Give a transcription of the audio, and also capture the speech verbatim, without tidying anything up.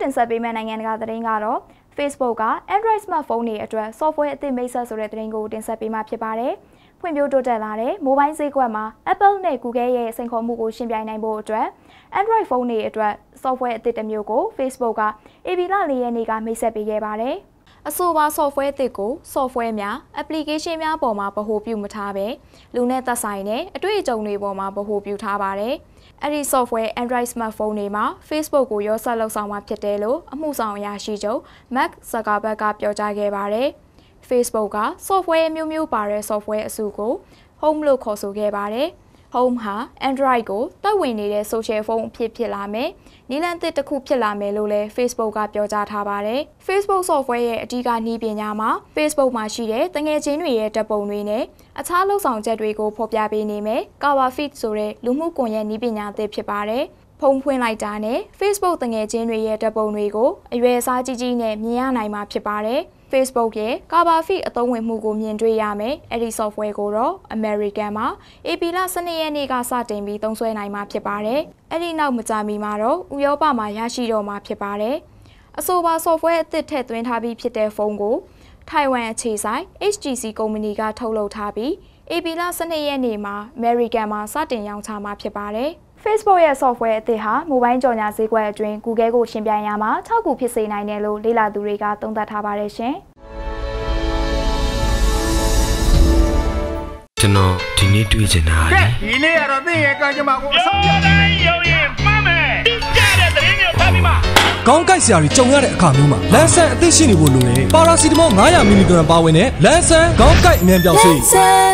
တင်ဆက်ပေးမယ့်နိုင်ငံတကာသတင်းကတော့ Facebook က Android smartphone တွေအတွက် software အသစ်မိတ်ဆက်ဆိုတဲ့သတင်းကိုတင်ဆက်ပေးမှာဖြစ်ပါတယ်။ဖွံ့ဖြိုးတိုးတက်လာတဲ့ mobile ဈေးကွက်မှာ Apple နဲ့ Google ရဲ့စိန်ခေါ်မှုကိုရှင်းပြနိုင်ဖို့အတွက် Android phone တွေအတွက် software အသစ်တစ်မျိုးကို Facebook က ဧပြီလ၄ရက်နေ့ကမိတ်ဆက်ပေးခဲ့ပါတယ်။အဆိုပါ software အသစ်ကို software များ application များပေါ်မှာဗဟိုပြုမထားဘဲလူနဲ့သက်ဆိုင်တဲ့အတွေ့အကြုံတွေပေါ်မှာဗဟိုပြုထားပါတယ်။အဲ့ဒီ software Android smartphone တွေမှာ Facebook ကိုရောဆက်လုပ်ဆောင်မှာဖြစ်တယ်လို့အမှုဆောင်အရာရှိချုပ် Mark Zuckerberg ကပြောကြားခဲ့ပါတယ်။ Facebook က software မျိုးမျိုးပါတဲ့ software အစုကို Home လို့ခေါ်ဆိုခဲ့ပါတယ်။ Home ဟာ Android ကိုတက်ဝင်နေတဲ့ social phone အဖြစ်ဖြစ်လာမယ်။နည်းလမ်းသစ်တစ်ခုဖြစ်လာမယ်လို့လည်း Facebook ကပြောကြားထားပါတယ်။ Facebook software ရဲ့အဓိကနည်းပညာမှာ Facebook မှာရှိတဲ့တငယ်ချင်းတွေရဲ့ဓာတ်ပုံတွေနဲ့အခြားလုပ်ဆောင်ချက်တွေကိုဖော်ပြပေးနေမယ်။ Cover Feed ဆိုတဲ့လူမှုကွန်ရက်နည်းပညာသစ်ဖြစ်ပါတယ်။ဖုန်းဖွင့်လိုက်တာနဲ့ Facebook တငယ်ချင်းတွေရဲ့ဓာတ်ပုံတွေကိုအရွယ်အစားကြီးကြီးနဲ့မြင်ရနိုင်မှာဖြစ်ပါတယ်။ Facebook ရဲ့ Cover Feed အသုံးဝင်မှုကိုမြင်တွေ့ရမယ်။အဲ့ဒီ software ကိုတော့ American မှာ ဧပြီလ၁၂ရက်နေ့ကစတင်ပြီးသုံးစွဲနိုင်မှာဖြစ်ပါတယ်။အဲ့ဒီနောက်မကြာမီမှာတော့ဥရောပမှာရရှိတော့မှာဖြစ်ပါတယ်။အဆိုပါ software အသစ်ထည့်သွင်းထားပြီးဖြစ်တဲ့ဖုန်းကိုထိုင်ဝမ်အခြေစိုက် H T C ကုမ္ပဏီကထုတ်လုပ်ထားပြီးဧပြီလ၁၂ရက်နေ့မှာ American မှာစတင်ရောင်းချမှာဖြစ်ပါတယ်။ Facebook ရဲ့ software အသစ်ဟာ mobile ကြော်ညာဈေးကွက်အတွင်း Google ကိုရှင်ပြိုင်ရမှာထောက်ကူဖြစ်စေနိုင်တယ်လို့လေ့လာသူတွေကသုံးသပ်ထားပါတယ်ရှင်။ကျွန်တော်ဒီနေ့တွေ့ချင်တာလေဒီနေ့ကတော့သင်ရဲ့ကံကြမ္မာကိုအဆောင်ပြတယ်ရုံရင်မှတ်မယ်တိကျတဲ့သတင်းမျိုးဖတ်ပြီးမှကောင်းကိုက်စရာတွေကြုံရတဲ့အခါမျိုးမှာလန်ဆန်အသိရှိနေဖို့လိုတယ်ပါရာစီတမော၅၀၀မီလီဂရမ်ပါဝင်တဲ့လန်ဆန်ကောင်းကိုက်အမြန်ပြောင်းစေး